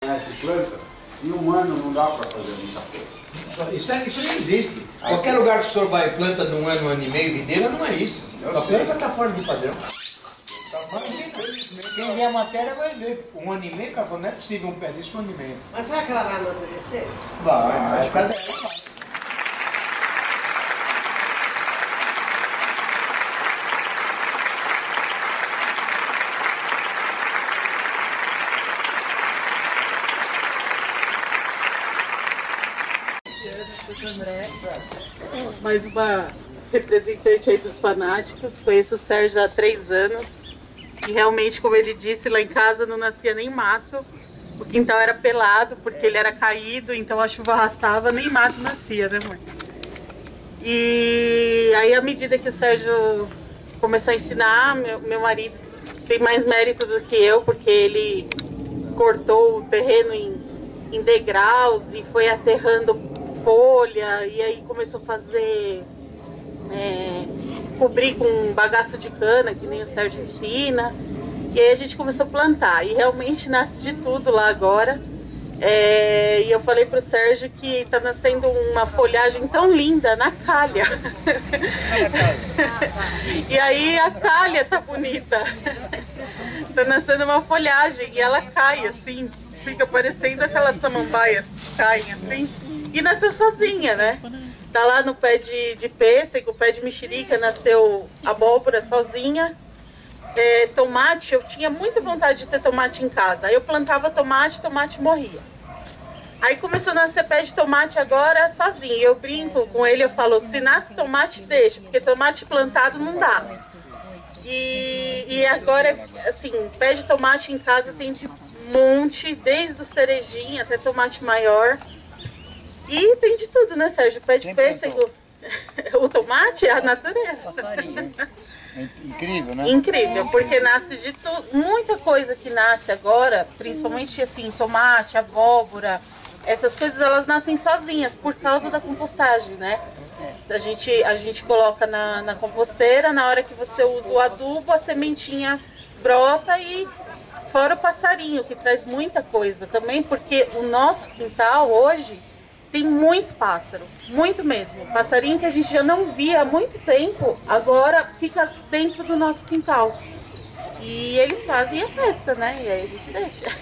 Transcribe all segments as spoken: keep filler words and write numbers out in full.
Essa planta, em um ano não dá para fazer muita coisa. Isso, é, isso não existe. Aí, qualquer lugar que o senhor vai planta num ano, um ano e meio, videira, não é isso. A planta está fora de padrão. Tá fora de padrão. Quem vê a matéria vai ver. Um ano e meio, cara, falou, não é possível um pé disso, um ano e meio. Mas será que ela vai amadurecer? Vai, mas cada ela vai. Mais uma representante aí dos fanáticos. Conheço o Sérgio há três anos e realmente, como ele disse, lá em casa não nascia nem mato. O quintal era pelado porque ele era caído, então a chuva arrastava, nem mato nascia, né, mãe? E aí, à medida que o Sérgio começou a ensinar, meu, meu marido tem mais mérito do que eu, porque ele cortou o terreno em, em degraus e foi aterrando folha, e aí começou a fazer, é, cobrir com bagaço de cana, que nem o Sérgio ensina, e aí a gente começou a plantar, e realmente nasce de tudo lá agora. É, e eu falei pro Sérgio que está nascendo uma folhagem tão linda na calha. E aí a calha tá bonita. Tá nascendo uma folhagem e ela cai assim, fica parecendo aquelas samambaias que caem assim. E nasceu sozinha, né? Tá lá no pé de, de pêssego, o pé de mexerica, nasceu abóbora sozinha. É, tomate, eu tinha muita vontade de ter tomate em casa. Aí eu plantava tomate, tomate morria. Aí começou a nascer pé de tomate agora sozinho. Eu brinco com ele, eu falo, se nasce tomate, deixa, porque tomate plantado não dá. E, e agora, assim, pé de tomate em casa tem de monte, desde o cerejinho até tomate maior. E tem de tudo, né, Sérgio? Pé de pêssego, o tomate é a natureza. Incrível, né? Incrível, porque nasce de tudo, muita coisa que nasce agora, principalmente assim, tomate, abóbora, essas coisas elas nascem sozinhas por causa da compostagem, né? A gente, a gente coloca na, na composteira, na hora que você usa o adubo, a sementinha brota e fora o passarinho, que traz muita coisa também, porque o nosso quintal hoje tem muito pássaro, muito mesmo. Passarinho que a gente já não via há muito tempo, agora fica dentro do nosso quintal. E eles fazem a festa, né? E aí a gente deixa.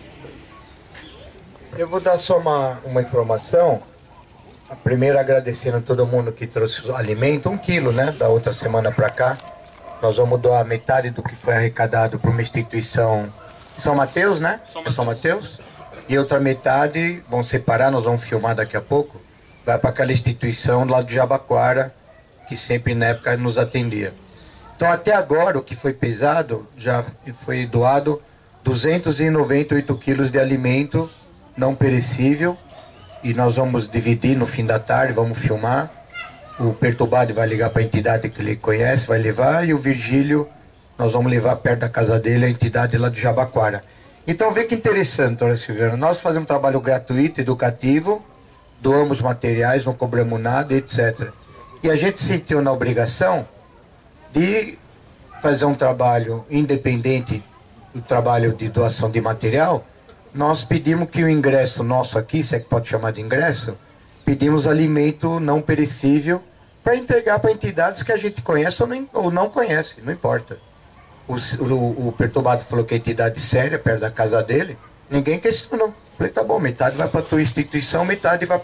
Eu vou dar só uma, uma informação. Primeiro agradecendo a todo mundo que trouxe o alimento, um quilo, né? Da outra semana para cá. Nós vamos doar metade do que foi arrecadado para uma instituição São Mateus, né? São Mateus. São Mateus. E outra metade, vão separar, nós vamos filmar daqui a pouco, vai para aquela instituição lá de Jabaquara, que sempre na época nos atendia. Então até agora o que foi pesado, já foi doado duzentos e noventa e oito quilos de alimento não perecível, e nós vamos dividir no fim da tarde, vamos filmar. O Perturbado vai ligar para a entidade que ele conhece, vai levar, e o Virgílio nós vamos levar perto da casa dele, a entidade lá de Jabaquara. Então vê que interessante, Dona Silvana, nós fazemos um trabalho gratuito, educativo, doamos materiais, não cobramos nada, etcétera. E a gente se sentiu na obrigação de fazer um trabalho independente do trabalho de doação de material. Nós pedimos que o ingresso nosso aqui, se é que pode chamar de ingresso, pedimos alimento não perecível para entregar para entidades que a gente conhece ou não, ou não conhece, não importa. O, o, o Perturbado falou que a entidade séria, perto da casa dele, ninguém questionou. Falei, tá bom, metade vai para a tua instituição, metade vai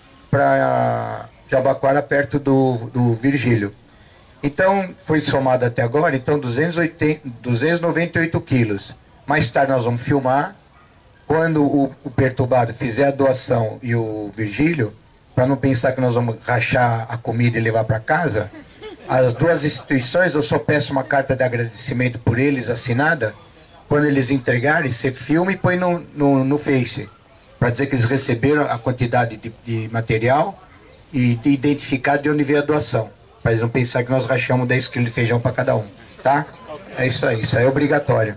para Jabaquara, perto do, do Virgílio. Então, foi somado até agora, então, duzentos e noventa e oito quilos. Mais tarde nós vamos filmar. Quando o, o Perturbado fizer a doação e o Virgílio, para não pensar que nós vamos rachar a comida e levar para casa, as duas instituições, eu só peço uma carta de agradecimento por eles, assinada. Quando eles entregarem, você filma e põe no, no, no Face, para dizer que eles receberam a quantidade de, de material e de identificar de onde veio a doação, para eles não pensar que nós rachamos dez quilos de feijão para cada um, tá? É isso aí, isso aí é obrigatório.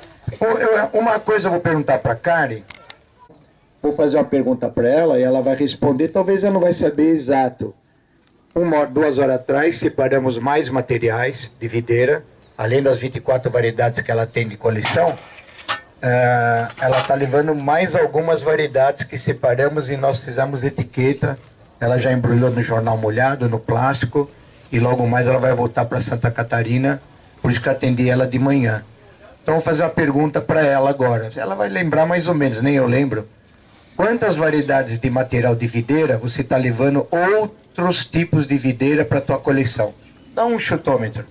Uma coisa eu vou perguntar para a Karen, vou fazer uma pergunta para ela e ela vai responder, talvez ela não vai saber exato. Uma, duas horas atrás, separamos mais materiais de videira, além das vinte e quatro variedades que ela tem de coleção. Uh, ela está levando mais algumas variedades que separamos e nós fizemos etiqueta. Ela já embrulhou no jornal molhado, no plástico, e logo mais ela vai voltar para Santa Catarina, por isso que eu atendi ela de manhã. Então vou fazer uma pergunta para ela agora. Ela vai lembrar mais ou menos, nem eu lembro. Quantas variedades de material de videira você está levando outros tipos de videira para a tua coleção? Dá um chutômetro.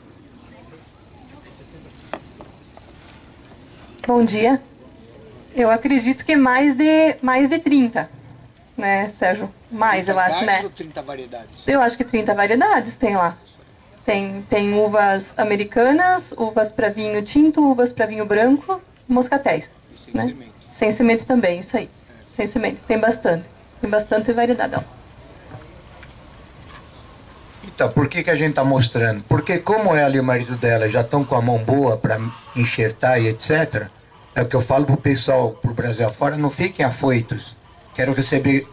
Bom dia. Eu acredito que mais de, mais de trinta, né, Sérgio? Mais, eu acho, né? Ou trinta variedades? Eu acho que trinta variedades tem lá. Tem, tem uvas americanas, uvas para vinho tinto, uvas para vinho branco, moscatéis. E sem né? semente. Sem semente também, isso aí. É. Sem semente, tem bastante. Tem bastante variedade lá. Então, por que que a gente está mostrando? Porque como ela e o marido dela já estão com a mão boa para enxertar e etcétera, é o que eu falo pro pessoal, pro Brasil afora, não fiquem afoitos. Quero receber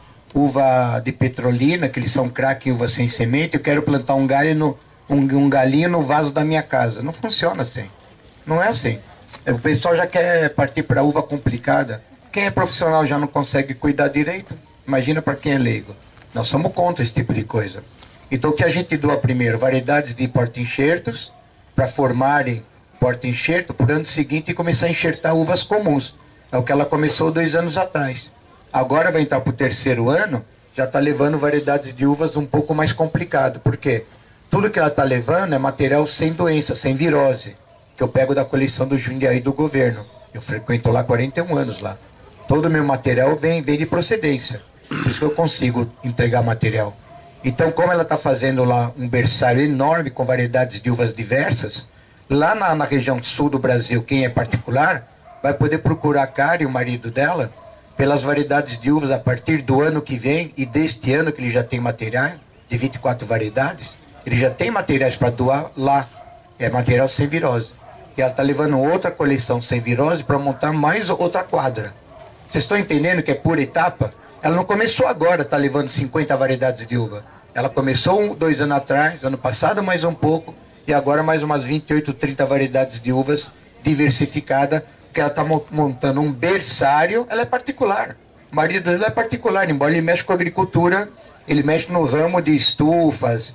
uva de petrolina, que eles são craque uva sem semente, eu quero plantar um galho no, um, um galinho no vaso da minha casa. Não funciona assim. Não é assim. O pessoal já quer partir para uva complicada. Quem é profissional já não consegue cuidar direito. Imagina para quem é leigo. Nós somos contra esse tipo de coisa. Então o que a gente doa primeiro? Variedades de porta-enxertos, para formarem porta-enxerto, por ano seguinte e começar a enxertar uvas comuns. É o que ela começou dois anos atrás. Agora vai entrar para o terceiro ano, já está levando variedades de uvas um pouco mais complicado. Por quê? Tudo que ela está levando é material sem doença, sem virose, que eu pego da coleção do Jundiaí do governo. Eu frequento lá quarenta e um anos lá. Todo o meu material vem, vem de procedência. Por isso que eu consigo entregar material. Então, como ela está fazendo lá um berçário enorme com variedades de uvas diversas, lá na, na região sul do Brasil, quem é particular, vai poder procurar a Cara e o marido dela pelas variedades de uvas a partir do ano que vem e deste ano que ele já tem material, de vinte e quatro variedades, ele já tem materiais para doar lá, é material sem virose. E ela está levando outra coleção sem virose para montar mais outra quadra. Vocês estão entendendo que é pura etapa? Ela não começou agora, está levando cinquenta variedades de uva. Ela começou um, dois anos atrás, ano passado mais um pouco, e agora mais umas vinte e oito, trinta variedades de uvas diversificada, porque ela está montando um berçário, ela é particular. O marido dela é particular, embora ele mexa com agricultura, ele mexe no ramo de estufas,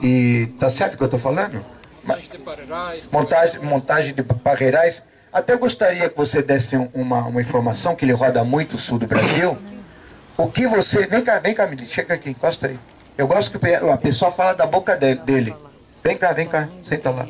e tá certo o que eu estou falando? Montagem de parreirais. Montagem, montagem de parreirais. Até gostaria que você desse uma, uma informação, que ele roda muito o sul do Brasil. O que você... Vem cá, vem cá, menino, chega aqui, encosta aí. Eu gosto que a pessoa fala da boca dele. Vem cá, vem cá, senta lá.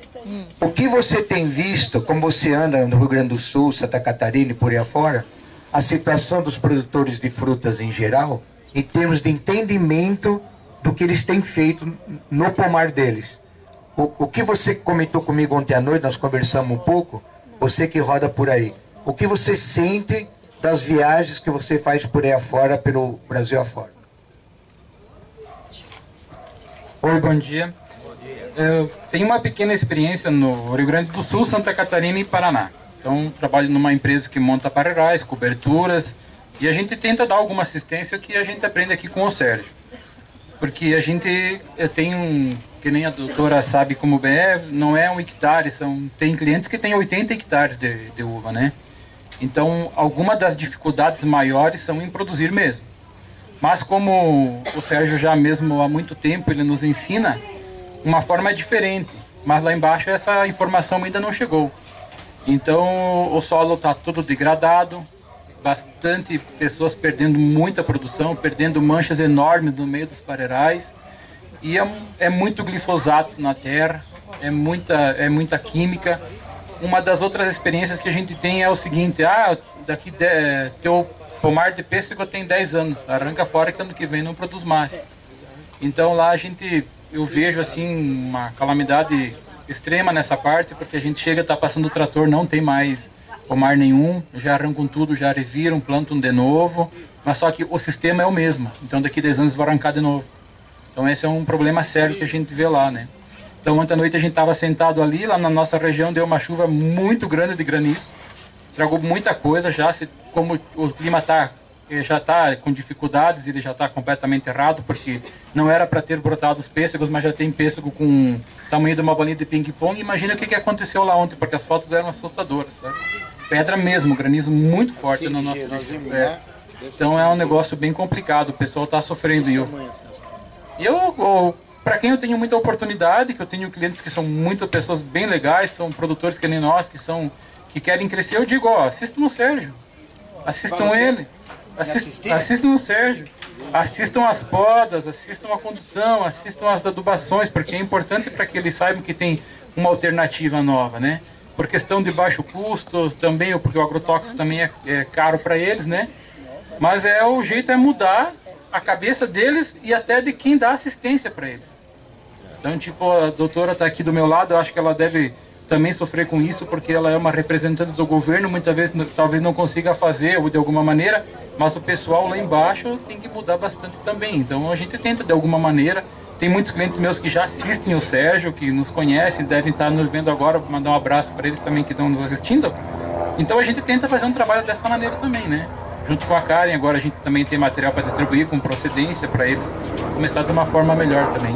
O que você tem visto, como você anda no Rio Grande do Sul, Santa Catarina e por aí afora, a situação dos produtores de frutas em geral, em termos de entendimento do que eles têm feito no pomar deles. O, o que você comentou comigo ontem à noite, nós conversamos um pouco, você que roda por aí. O que você sente das viagens que você faz por aí afora, pelo Brasil afora? Oi, bom dia. Eu tenho uma pequena experiência no Rio Grande do Sul, Santa Catarina e Paraná. Então, trabalho numa empresa que monta parreirais, coberturas, e a gente tenta dar alguma assistência que a gente aprende aqui com o Sérgio. Porque a gente tem um, que nem a doutora sabe como bem é, não é um hectare, são, tem clientes que têm oitenta hectares de, de uva, né? Então, algumas das dificuldades maiores são em produzir mesmo. Mas como o Sérgio já mesmo há muito tempo ele nos ensina, uma forma diferente. Mas lá embaixo essa informação ainda não chegou. Então, o solo está todo degradado, bastante pessoas perdendo muita produção, perdendo manchas enormes no meio dos parreirais. E é, é muito glifosato na terra, é muita, é muita química. Uma das outras experiências que a gente tem é o seguinte: ah, daqui de, teu pomar de pêssego tem dez anos, arranca fora que ano que vem não produz mais. Então lá a gente, eu vejo assim uma calamidade extrema nessa parte, porque a gente chega, está passando o trator, não tem mais pomar nenhum, já arrancam tudo, já reviram, plantam de novo, mas só que o sistema é o mesmo, então daqui a dez anos vai arrancar de novo. Então esse é um problema sério que a gente vê lá, né? Então ontem à noite a gente estava sentado ali, lá na nossa região deu uma chuva muito grande de granizo, estragou muita coisa já, se, como o clima está já está com dificuldades, ele já está completamente errado, porque não era para ter brotado os pêssegos, mas já tem pêssego com o tamanho de uma bolinha de ping-pong. Imagina o que, que aconteceu lá ontem, porque as fotos eram assustadoras, sabe? pedra mesmo, granizo muito forte no nosso lixo. É. Então é um negócio bem complicado, o pessoal está sofrendo. E eu, eu para quem eu tenho muita oportunidade, que eu tenho clientes que são muitas pessoas bem legais, são produtores que nem nós, que, são, que querem crescer, eu digo, ó, assistam o Sérgio, assistam ele, assist, assistam o Sérgio, assistam as podas, assistam a condução, assistam as adubações, porque é importante para que eles saibam que tem uma alternativa nova, né? Por questão de baixo custo, também, porque o agrotóxico também é, é caro para eles, né? Mas é, o jeito é mudar a cabeça deles e até de quem dá assistência para eles. Então, tipo, a doutora está aqui do meu lado, eu acho que ela deve também sofrer com isso, porque ela é uma representante do governo, muitas vezes talvez não consiga fazer ou de alguma maneira, mas o pessoal lá embaixo tem que mudar bastante também. Então a gente tenta de alguma maneira. Tem muitos clientes meus que já assistem o Sérgio, que nos conhecem, devem estar nos vendo agora, vou mandar um abraço para eles também que estão nos assistindo. Então a gente tenta fazer um trabalho dessa maneira também, né? Junto com a Karen, agora a gente também tem material para distribuir com procedência para eles começar de uma forma melhor também.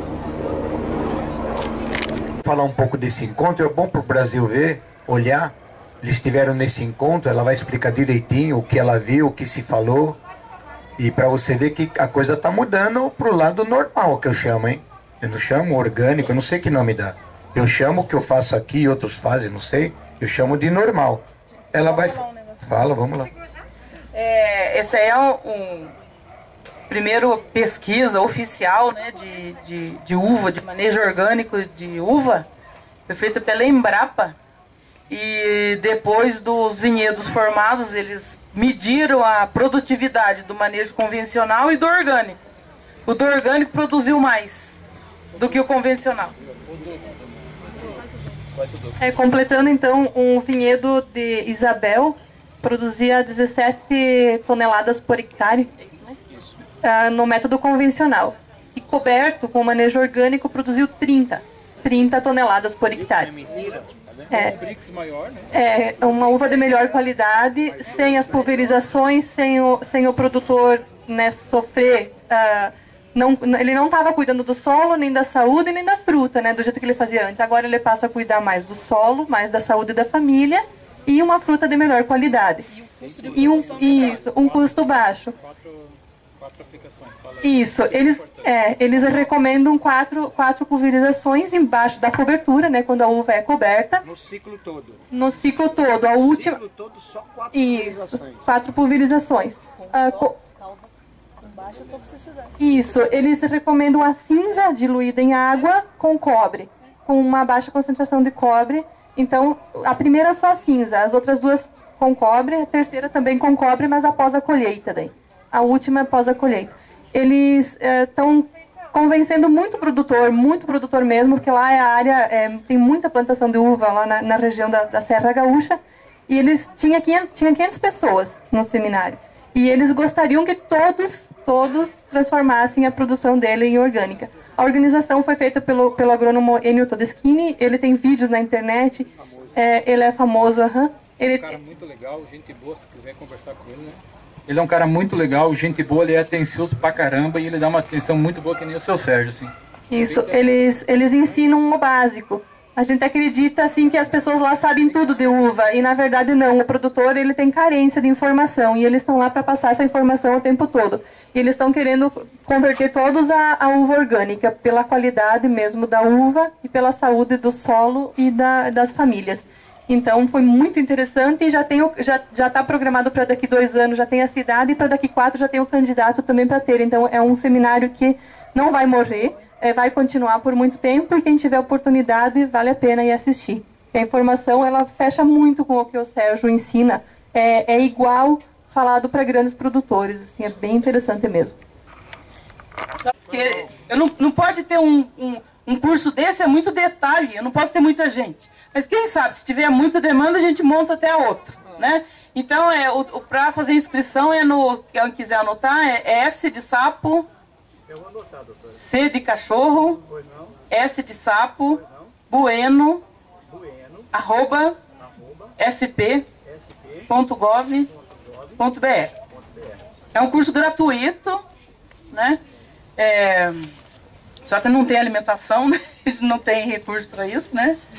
Falar um pouco desse encontro, é bom para o Brasil ver, olhar. Eles estiveram nesse encontro, ela vai explicar direitinho o que ela viu, o que se falou. E para você ver que a coisa está mudando para o lado normal, que eu chamo, hein? Eu não chamo orgânico, eu não sei que nome dá. Eu chamo o que eu faço aqui, outros fazem, não sei. Eu chamo de normal. Ela vai... Fala, vamos lá. É, esse aí é um, um primeiro pesquisa oficial, né, de, de, de uva, de manejo orgânico de uva. Foi feita pela Embrapa. E depois dos vinhedos formados, eles mediram a produtividade do manejo convencional e do orgânico. O do orgânico produziu mais do que o convencional. É, completando então, um vinhedo de Isabel produzia dezessete toneladas por hectare uh, no método convencional. E coberto com manejo orgânico produziu trinta toneladas por hectare. É, é uma uva de melhor qualidade, sem as pulverizações, sem o, sem o produtor, né, sofrer. Uh, não, ele não estava cuidando do solo, nem da saúde, nem da fruta, né, do jeito que ele fazia antes. Agora ele passa a cuidar mais do solo, mais da saúde da família e uma fruta de melhor qualidade. E um, isso, um custo baixo. Quatro aplicações, fala aí. Isso, eles, é, eles recomendam quatro, quatro pulverizações embaixo da cobertura, né, quando a uva é coberta. No ciclo todo. No ciclo todo, a no última. No ciclo todo, só quatro Isso, pulverizações. Quatro pulverizações. Ah, co... com baixa toxicidade. Isso, eles recomendam a cinza diluída em água com cobre, com uma baixa concentração de cobre. Então, a primeira só cinza, as outras duas com cobre, a terceira também com cobre, mas após a colheita daí. A última após a colheita. Eles estão é, convencendo muito produtor, muito produtor mesmo, porque lá é a área, é, tem muita plantação de uva lá na, na região da, da Serra Gaúcha, e eles tinham quinhentas, tinha quinhentas pessoas no seminário. E eles gostariam que todos, todos transformassem a produção dele em orgânica. A organização foi feita pelo, pelo agrônomo Enio Todeschini, ele tem vídeos na internet, é, ele é famoso. Uhum. Ele... É um cara muito legal, gente boa, se quiser conversar com ele, né? Ele é um cara muito legal, gente boa, ele é atencioso pra caramba e ele dá uma atenção muito boa que nem o seu Sérgio, assim. Isso, eles, eles ensinam o básico. A gente acredita, assim, que as pessoas lá sabem tudo de uva e, na verdade, não. O produtor, ele tem carência de informação e eles estão lá para passar essa informação o tempo todo. E eles estão querendo converter todos a, a uva orgânica, pela qualidade mesmo da uva e pela saúde do solo e da, das famílias. Então, foi muito interessante e já tem o, já já está programado para daqui dois anos, já tem a cidade, e para daqui quatro já tem o candidato também para ter. Então, é um seminário que não vai morrer, é, vai continuar por muito tempo, e quem tiver oportunidade, vale a pena ir assistir. A informação, ela fecha muito com o que o Sérgio ensina, é, é igual falado para grandes produtores, assim, é bem interessante mesmo. Porque eu não, não pode ter um, um, um curso desse, é muito detalhe, eu não posso ter muita gente. Mas quem sabe, se tiver muita demanda, a gente monta até outro, né? Então, é, o, o para fazer inscrição, é no, quem quiser anotar, é S de sapo, eu vou anotar, doutor. C de cachorro, S de sapo, bueno, bueno, arroba, arroba sp ponto gov ponto br. É um curso gratuito, né? É, só que não tem alimentação, né? A gente não tem recurso para isso, né?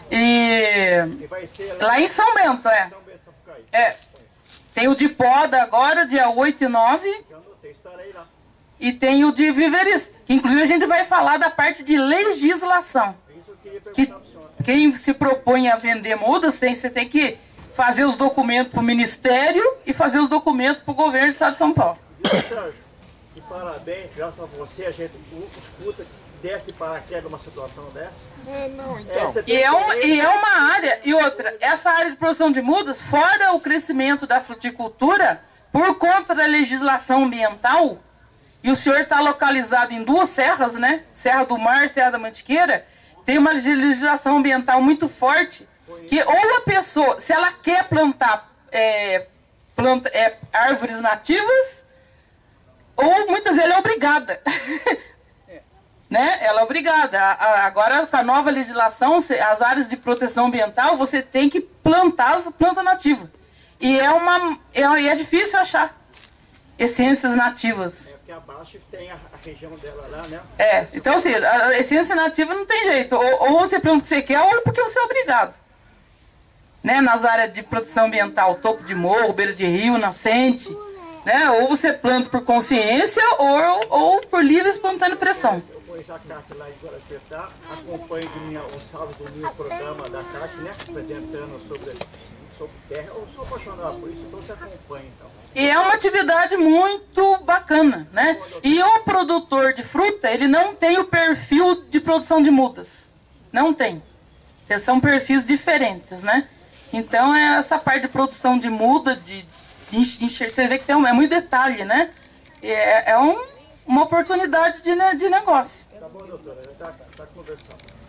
E E vai ser lá em São Bento, é. São Bento, Sapucaí. É. Tem o de Poda agora, dia oito e nove. Eu anotei, estarei lá. E tem o de Viverista, que inclusive a gente vai falar da parte de legislação. Isso eu queria Que perguntar para o senhor. quem se propõe a vender mudas, tem, você tem que fazer os documentos para o Ministério e fazer os documentos para o governo do Estado de São Paulo. Viu, Sérgio? E parabéns, graças a você, a gente escuta, desce de paraquedas numa situação dessa. É, não, então. Essa E é, uma, e é uma área, e outra, essa área de produção de mudas, fora o crescimento da fruticultura, por conta da legislação ambiental, e o senhor está localizado em duas serras, né? Serra do Mar, Serra da Mantiqueira, tem uma legislação ambiental muito forte, que ou a pessoa, se ela quer plantar é, planta, é, árvores nativas, ou muitas vezes ela é obrigada. Né? Ela é obrigada. A, a, agora, com a nova legislação, se, as áreas de proteção ambiental, você tem que plantar as plantas nativas. E é, uma, é, é difícil achar essências nativas. É porque abaixo tem a, a região dela lá, né? É, então assim, a essência nativa não tem jeito. Ou, ou você planta o que você quer, ou porque você é obrigado. Né? Nas áreas de proteção ambiental, topo de morro, beira de rio, nascente. Né? Ou você planta por consciência, ou, ou por livre e espontânea pressão. Eu conheço a Cátia lá em Guarapuava, acompanho do minha, o sábado domingo o programa da Cátia, né? Apresentando sobre, sobre terra. Eu sou apaixonado por isso, então você acompanha então. E é uma atividade muito bacana, né? E o produtor de fruta, ele não tem o perfil de produção de mudas. Não tem. Eles são perfis diferentes, né? Então, é essa parte de produção de muda, de, de encher, você vê que tem um, é muito detalhe, né? É, é um, uma oportunidade de, de negócio. Tá bom, doutora, já está tá conversando.